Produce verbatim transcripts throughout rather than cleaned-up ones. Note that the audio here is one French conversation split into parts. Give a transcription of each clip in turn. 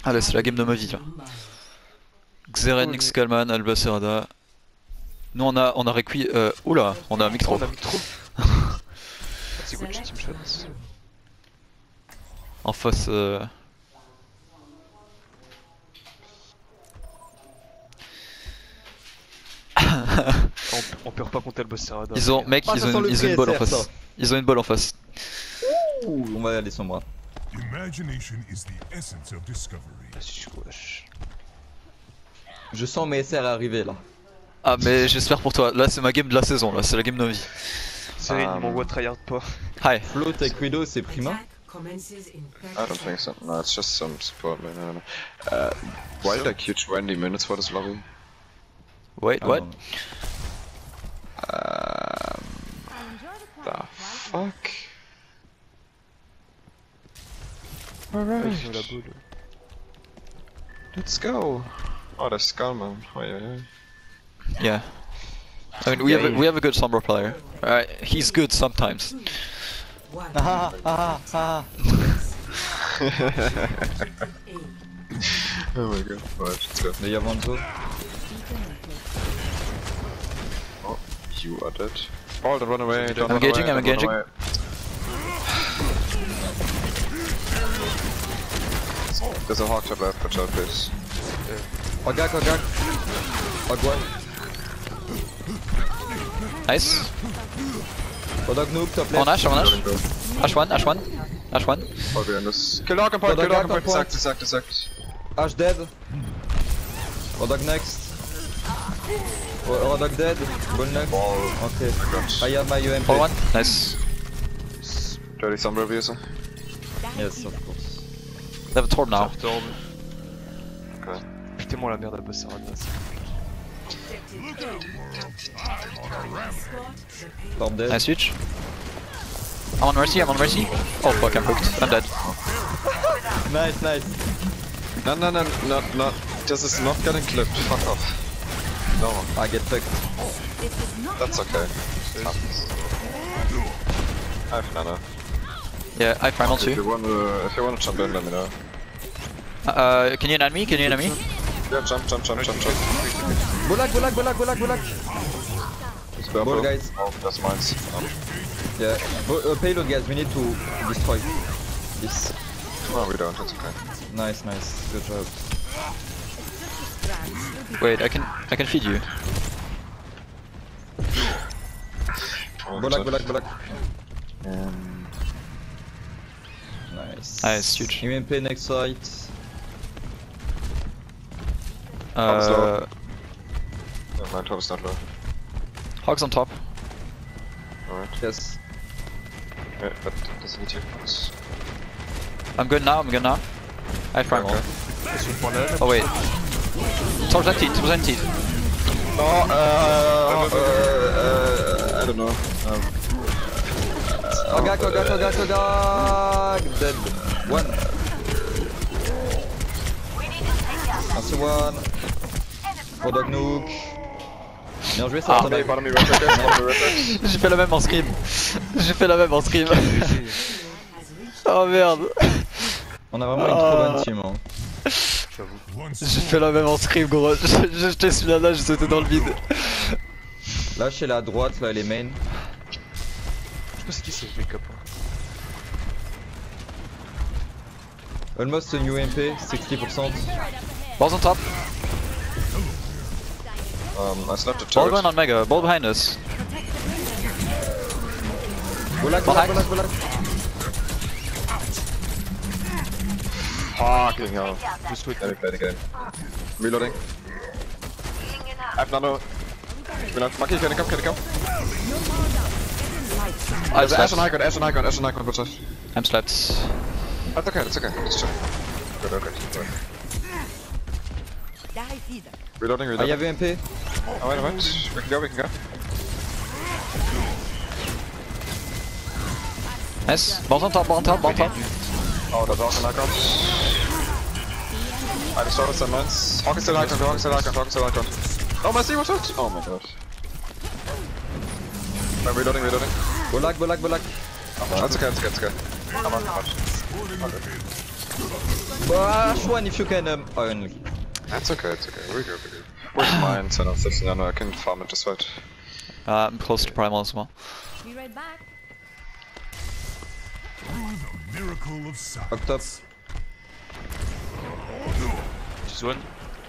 Allez, c'est la game de ma vie là. Xeren, Cool. Xcalman, Albacerada. Nous on a on a Requi. Euh, oula, on a un Mictro. On a mis trop. C'est good team shots. En face. Euh... on, on perd pas contre Albacerada. Ils ont, mec, Ah, ils ça ont, sent une, le ils ont une balle en P S R, face. ça. Ils ont une balle en face. Ouh, on va aller sans bras. Imagination is the essence of discovery. Wesh. Je sens mes S R arriver là. Ah mais j'espère pour toi. Là c'est ma game de la saison. Là c'est la game de ma vie. C'est Um, ils m'envoient tryhard pas. Hi. Float avec Widow, c'est prima. I don't think so. No, it's just some support lane. I don't know. Uh, why did I queue twenty minutes for this lobby? Wait, what? Um, the fuck? Alright, Ils ont la boule. let's go. Oh, there's Skullman. Oh, yeah, yeah. Yeah. I mean we have a, we have a good Sombra player. Alright, he's good sometimes. Ah ah ah. Oh my god. Alright, let's go. Le Yavanzo. Oh, you are dead. Oh, they run away. Don't I'm run engaging, away, I'm don't run engaging. away. There's a hawk top left, watch out, please. Ogak, Ogak. Ogwai. Nice. Odag Nook, top On left. Ash, on Ash. Ash one, Ash one. Ash one. Oh, behind us. Kill Hawk and point, Odag kill Hawk and Hawk point. on Exact, exact, exact. Ash dead. Odag next. O- Odag dead. Bull next. Okay. I have my U M P. All one. Nice. Dirty Sombra abuser. Yes, of course. They have a torb now. Torb. Okay. Putain-moi la merde Albacerada. Torb dead. Nice switch. I'm on Mercy, I'm on Mercy. Oh fuck, I'm hooked. I'm dead. Nice, nice. No, no, no, no, no. This is not getting clipped. Fuck off. No, I get fucked. that's okay. Happens. I have nano. Yeah, I primal If you too. wanna, if you wanna jump in, let me know. Uh, can you land me? Can you land me? Yeah, jump, jump, jump, jump, jump. Bolak, Bolak, Bolak, Bolak, Bolak. It's Ball, purple. guys. Oh, that's mine. Um, Yeah. Bo uh, payload, guys. We need to destroy this. no, we don't. It's okay. Nice, nice. Good job. Wait, I can I can feed you. Oh, Bolak, good. Bolak, Bolak. Um, Nice. Nice, huge. U M P next site. Uh, no, my top is not low. Hogs on top. Alright. Yes. Yeah, but doesn't need you. It's- I'm good now, I'm good now. I have primal. Okay. Oh wait. Towards empty, towards empty. No, uh, uh, uh, I don't know. Um, Ogak, Ogak, Ogak, Ogak. Dead. One. That's one. Odag Nook. Bien joué, ça. Ah, Odag. bottom me, right there, bottom me, right there. J'ai fait la même en scrim. J'ai fait la même en scrim. Oh merde. On a vraiment une Ah. trop bonne team. Hein. J'ai fait la même en scrim gros. J'ai jeté celui-là là, j'ai sauté dans le vide. Là, chez la droite, là, les mains. Je sais pas c'est qui c'est les copains. Almost a new M P, sixty percent. Balls on top. Um, I slapped the Ball turret. going on Mega. Ball behind us. Bolak, Bolak, Behind. Bolak, Bolak. Fucking hell. Just wait. Let me play the game. Reloading. I have nano. Reload. Monkey, can you come? Can you come? I There's Ash slept. and Icon, Ash and Icon, Ash and Icon, what's up? I'm slept. That's okay, that's okay. It's chill. Good, okay. Good. Reloading, Ah, reloading. y'avait M P. Oh, wait, wait. We can go, we can go. Nice. Balls on top, ball on top, ball on top. Oh, there's also an Icon. I destroyed some mines. Hawk is still Icon, Hawk is still Icon, Hawk is still Icon. Oh, Mercy, watch out! Oh my god. I'm reloading, reloading. Bolak, Bolak, Bolak. That's okay, that's okay, that's okay. Come on, come on. Ash one if you can. Um, oh, unlucky. That's okay, it's okay. We're good, we're good. Where's mine? ten of sixteen, I know I can farm it this fight. Uh, I'm close to primal as well. Be right back. Through the miracle of silence. Up top. Just one.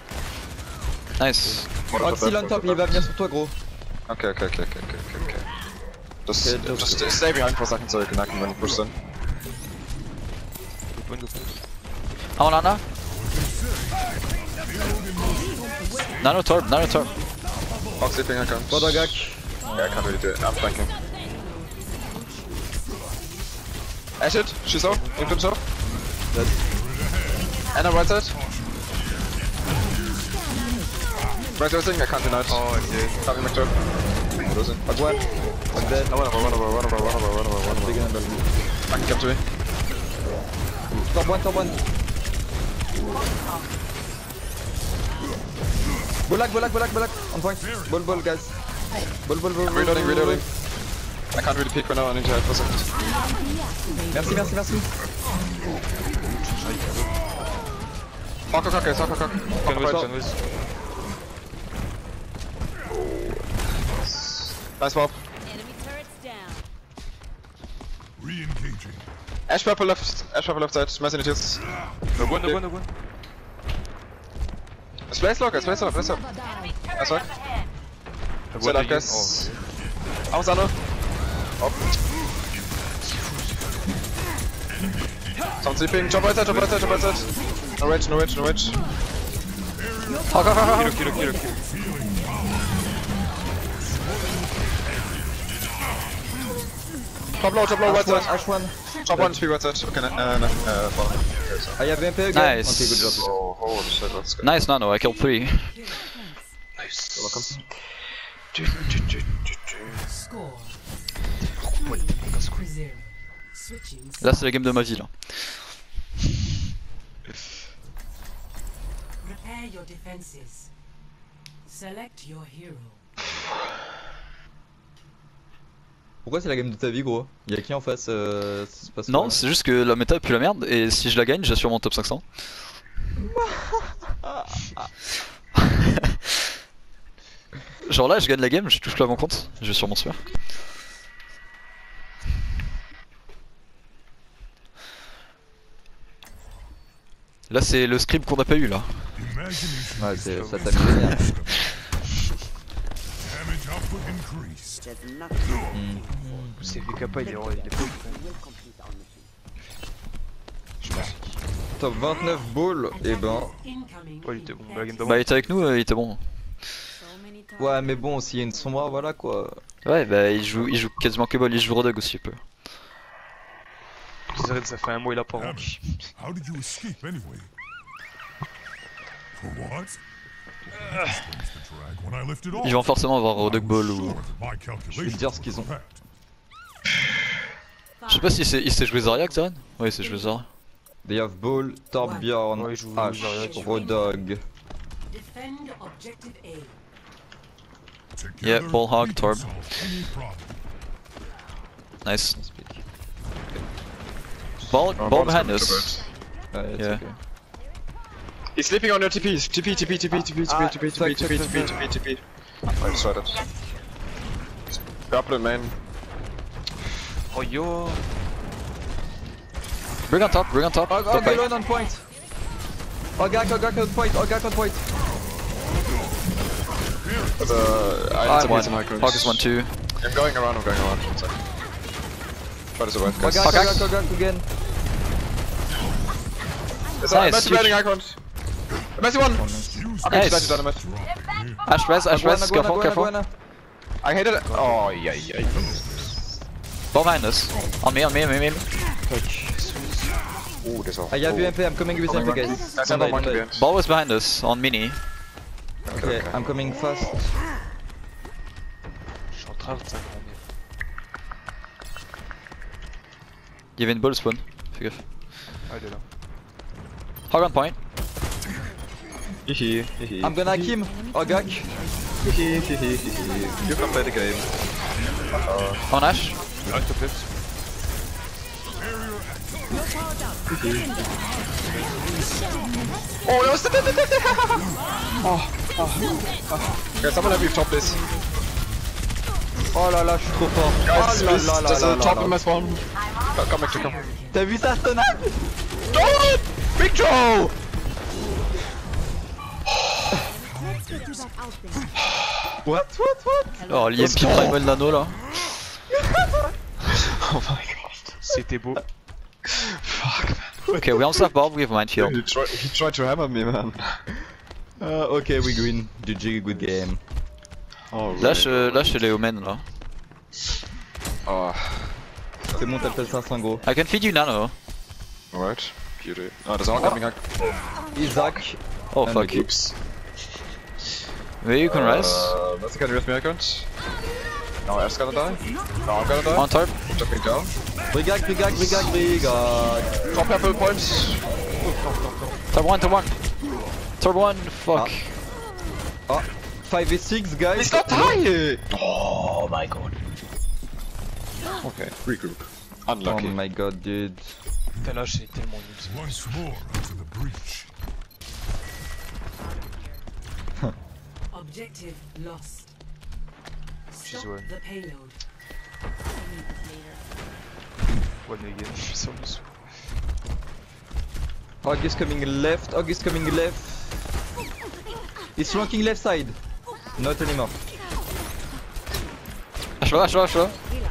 Nice. Oh, still on top, il va venir sur toi, gros. Okay, okay, okay, okay, okay, okay, okay. Just, Okay, just- just stay behind for a second so you can act when you push in. Good point, good point. I want Ana. Nano Torb, Nano Torb. Hawk sleeping, I can't. Border Gak. Yeah, I can't really do it. I'm flanking. Ash it, she's off, infant's off. Dead. Anna right side. Right side thing, I can't deny it. Oh, okay. Coming back to it. Losing. Hog one. Hog dead. No, run over, run over, run over, run over, run over, run over. Big handle. I can come to me. Top one, top one. Bolak, bolak, bolak, bolak. On point. Ball, ball, guys. Ball, ball, ball. ball, Reloading, ball, reloading. I can't really peek right now, I need to hide for a second. Merci, merci, merci. Hawk, hawk, hawk, guys, hawk, hawk, hawk. Can whiz, can whiz. Nice mob. Enemy turrets down. Re-engaging. Ash purple left, Ash purple left side, Smash in the tears. No one, no one, no one. Space lock, space lock, space lock. Nice work. No Set one up, again. guys. Aus, Anno. Up. Someone sleeping, jump right side, jump right side, jump right side. No rage, no rage, no rage. Hawk, hawk, hawk, Oh, hawk. kilo, kilo, kilo, kilo. Top low, top low, right Ash one, side. Ash one. Top one, speed right side. Okay, no, uh, no, uh, bottom. Okay, so. Ah, y'a V M P again. Nice. Okay, good job. Oh, holy shit, let's go. Nice Nano, I killed three. Nice. You're welcome. Score three zero. Switching. Là c'est la game de ma vie là. Prepare your defenses. Select your hero. Pourquoi c'est la game de ta vie, gros? Y'a qui en face euh, ça se passe Non, quoi, c'est juste que la méta pue la merde et si je la gagne, j'assure mon top cinq cents. Genre là, je gagne la game, je touche plus à mon compte, je vais sûrement se faire. Là, c'est le script qu'on n'a pas eu là. Imagination Ouais, is c'est- the ça t'a best mis bien. discovery. Damage output increased. C'est fait kappa, il est il est pas ouf. Top vingt-neuf ball, et ben. Incoming. Ouais, il était bon, bah, la game d'avant. Bah, il était avec nous, euh, il était bon. So many times. Ouais, mais bon, s'il y a une sombre, voilà quoi. Ouais, bah, il joue, il joue quasiment que ball, il joue Rodog aussi un peu. Zeren, ça fait un mois, il a pas Damn rank. it. How did you escape anyway? For what? Explains the drag when I lifted off. Ils vont forcément avoir I Rodog was ball ou. sure that my Je vais te dire ce qu'ils ont. Je sais pas si c'est- il s'est joué Zarya, Xeren. Ouais, il s'est joué Zarya. They have ball, Torbjorn, Ouais, il joue Ash, Zarya, quoi. Rodog. Defend objective A. Together, Yeah, ball hog, we can Torb. solve any problem. Nice. Ball, Oh, ball bomb's behind coming to us. Ouais, it's Yeah. okay. He's sleeping on your T Ps. T P, T P, T P, T P, T Ah, P, T P, T fuck, P, T P, fuck, T P, fuck, T P, T P. I just tried it. Couple main. Oh yo. Bring on top, bring on top. Oh, top oh, right. Galon on point! Ogak, Ogak on point, Ogak on point! But, uh, I need I'm to one. get some high grounds. Hog is one too. I'm going around, I'm going around. One sec. Try to survive, guys. Ogak, Ogak. Ogak, Ogak again! It's Nice, Messi huge. landing high ground. Messi one! Use Okay, Nice. nice. Dynamite. Ash res, Ash res, Aguana, careful, Aguana, careful. Aguana. I hated it. Oh, yeah, yeah. Ball behind us. On me, on me, on me, on me. Ooh, this off. I have U M P, I'm coming with U M P, guys. Nice, Don't I'm die, on don't die. behind. Ball was behind us, on mini. Okay, I'm coming fast. Je suis en train de ça, grand merde. Il y avait une ball spawn. Fais gaffe. Ah, il est là. Hog on point. Hihi, hihi. I'm gonna hack him! Ogak! Hihi, hihi, hihi. You can play the game. On Ash. Ah, s'il te plaît. Oh, that was the Oh, oh. Okay, someone let me top this. Oh là là, je suis trop fort. Guys, Oh là please, là là just là uh, top là him là. as one. Oh, come back to come. T'as vu ça, Stonade? Don't! Big Joe! What, what, what? Oh, l'I M P Primal Nano là. Oh my god. C'était beau. Fuck, man. Okay, we also have Bob, we have Minefield. He tried, he tried to hammer me, man. Uh, ok, we win. G G, good game. Oh, Lâche, euh, lâche les Omen là. Oh, C'est bon, t'as le cinq cents gros. I can feed you Nano. alright. Beauty. Oh, there's all coming up. Isaac. Oh And fuck. Oops. Maybe you can rise. Uh, that's gonna be with me account. No, Ash gonna die. No, I'm gonna die. On tarp. Jumping down. Brigade, brigade, brigade, brigade. Top purple points. Tarp one, tarp one. Tarp one, fuck. Ah, five v six guys. He's not dying! Oh my god. Okay, regroup. Oh Unlucky. my god, dude. Putain, là, j'ai tellement nul. Once more into the breach. Objective lost. She's Stop one. the payload. One again, je suis sur le sou. Hog is coming left, Hog is coming left. He's flanking left side. Not anymore. Lâche là, lâche là, lâche là.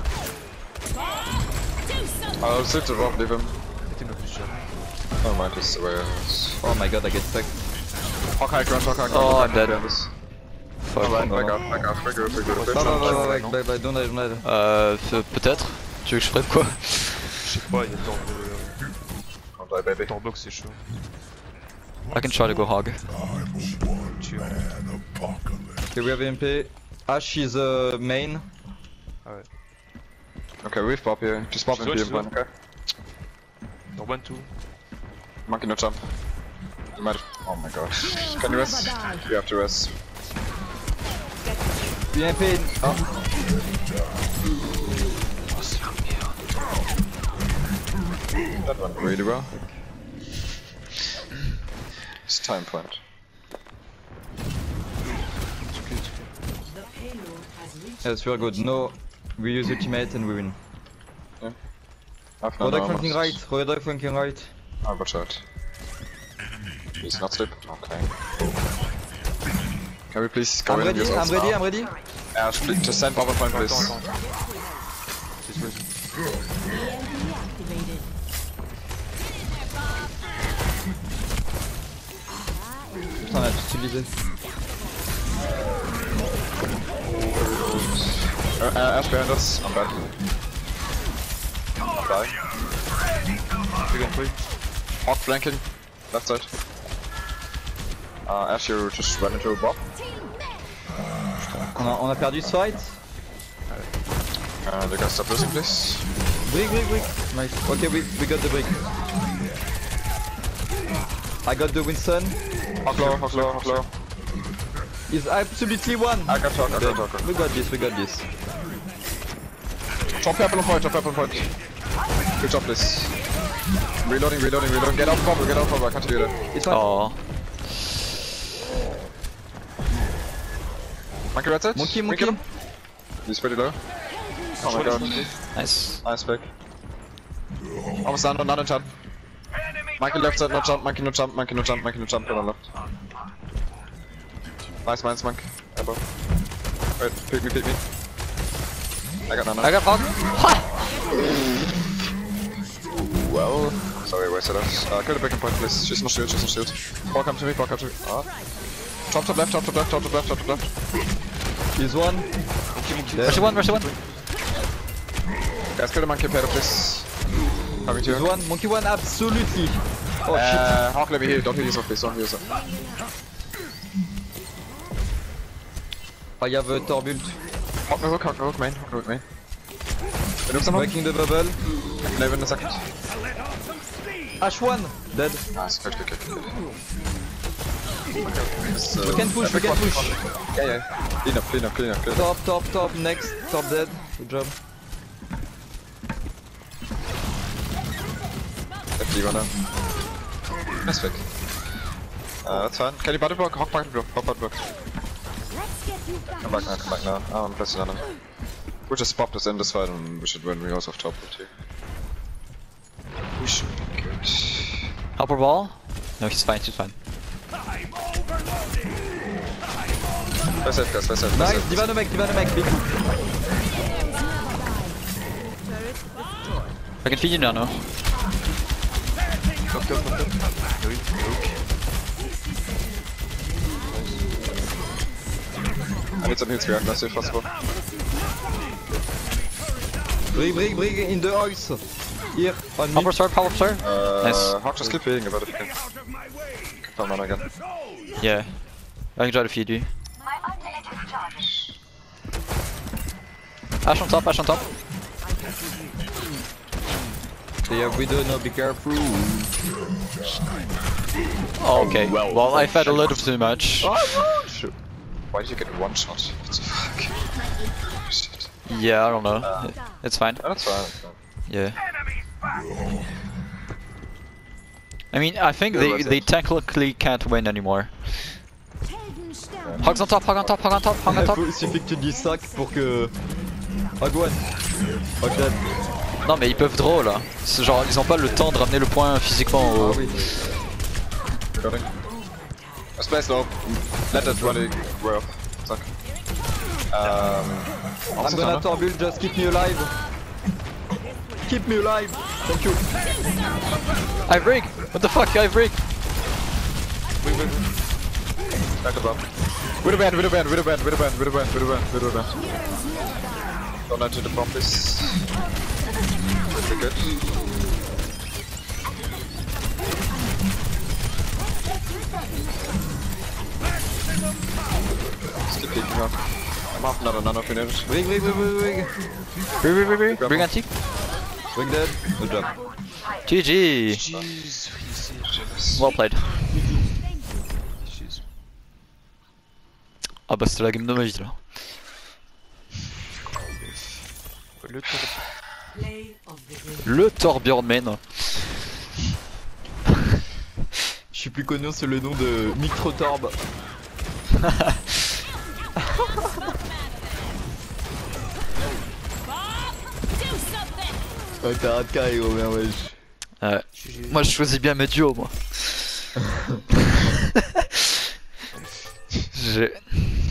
I'll sit to rob, leave him. Mettez me plus jamais. Oh my, this is the way it is. Oh my god, I get stuck. Hawk high ground, hawk high ground. Oh, I'm dead. Fuck. Alright, back up, back up, regroup, regroup. Non, non, non, non, regroup. non, bye bye, don't die, don't die. Euh, fe- peut-être. Tu veux que je ferais quoi? Je sais pas, il y a tant de. Don't die, baby. Tant bloc, c'est chaud. I can try to go hog. Tu An apocalypse. Okay, we have M P. Ash is uh, main. Okay, we've pop here. Just pop She's in one, P she's M one, one. okay? Dans one two. Monkey no jump. You might oh my god. Can you rest? You have to rest. B M P. Oh. That went really well. It's time point. The payload has reached. Yes, we are good. No, we use ultimate and we win. Half an hour Rodok flanking right, almost. Rodok flanking right. Oh, watch out. He's not sleep. Okay. Can we please go I'm in and ready, use I'm us ready, now? I'm ready. Ash, please, just send power point, Attends, please. attends, attends. C'est vas-y. Activated. Putain, on a tout utilisé. Uh, uh, Ash behind us. I'm bad. Die. Big and play. Hawk flanking. Left side. Uh, Ash, you just run into a bot. On a, on a perdu ce fight. Uh, you guys stop losing, please. Brick, brick, brick. Nice. Okay, we, we got the brick. I got the Winston. Hawk low, hawk low, hawk low. He's absolutely one. I got hawk, I got hawk. We got this, we got this. Drop purple on point, drop purple on point. Good job, please. Reloading, reloading, reloading. Get out cover, get out cover, I can't do that. It's fine. Oh. Monkey red side. Monkey, We monkey. get him. He's pretty low. Oh my god. Nice. Nice pick. Almost down, not in jump. Monkey left side, no jump, monkey no jump, monkey no jump, monkey no jump, on left. Nice mines, monk. Elbow. Wait, pick me, pick me. I got none. I got hog. Well, sorry, I wasted us. Uh, go to breaking point, please. She's no shield, she's no shield. Ball come to me, ball come to me. Ah. Top, top left, top, top left, top, top left, top, top left. He's one. Rush one, rush one. Guys, kill the monkey pedal, please. Coming to He's you. one. Monkey one, absolutely. Oh Uh, Hawk, let me heal. Don't heal yourself, please. Don't heal yourself. shit. I have a Torbult. Hawk no hook, Hawk no hook, main. Hawk no hook, main. We look someone. Breaking the bubble. I can live in a second. H one. Dead. Nice, good, good, good, good. We can push, we can push. Yeah, yeah. Clean up, clean up, clean up, clean up. Top, top, top, next. Top dead. Good job. Left D one now. That's fake. Uh, that's fine. Can you body block? Hawk body block. Hawk body block. Let's get you back. Come back now, come back now. Oh, I'm pressing on him. We just popped us in this fight and we should win. We also have top with you. We should be good. Upper ball? No, he's fine, he's fine. Play safe, guys. Play safe. Play Nice, safe. Diva no mec, Diva no mec, big. I can feed you now, no? Go, go, go, go. Do it, okay. I need some heals behind us if possible. Brig, brig, brig in the ice. Here, on me. Power star, power star. Uh, Nice. Hawk, just keep healing about it if you can. Come on again. Yeah. I can try to feed you. Ash on top, Ash on top. They have Widow, no, be careful. Oh, okay. Well, well I fed a little too much. Why did you get one shot? What the fuck? Shit. Yeah, I don't know. Uh, It's fine. Oh, that's fine. That's fine. Yeah. I mean, I think Yeah, they, that's they it. technically can't win anymore. Hogs on top, hog on top, hog on top, hog on top. Il suffit que tu dises ça pour que... Hog one. Hog dead. Non mais ils peuvent draw là. C'est genre ils ont pas le temps de ramener le point physiquement au... Ah oui. Recording. Let's play slow. Let that rally way up. Suck. Um, I'm gonna Torbul, just keep me alive. Keep me alive. Thank you. I rig! What the fuck, I rig! Wait, wait, wait. Back above. Widow band, widow band, widow band, widow band, widow band, widow band, widow band. Don't enter the bomb, please. Pretty good. Just keep peeking up. I'm half another nano finish. Brig, brig, brig, brig, brig. Rig, rig, rig, rig, rig antique. Brig dead. Good job. G G! Jeez, easy. Well played. Jeez. Ah bah c'était la game de magie là. Le tour de... Play of the game. Le Torbjorn main. Je suis plus connu sous le nom de Microtorb. Oh, t'as rat de carré gros, bien wesh. Ouais. Moi je choisis bien mes duos moi. J'ai...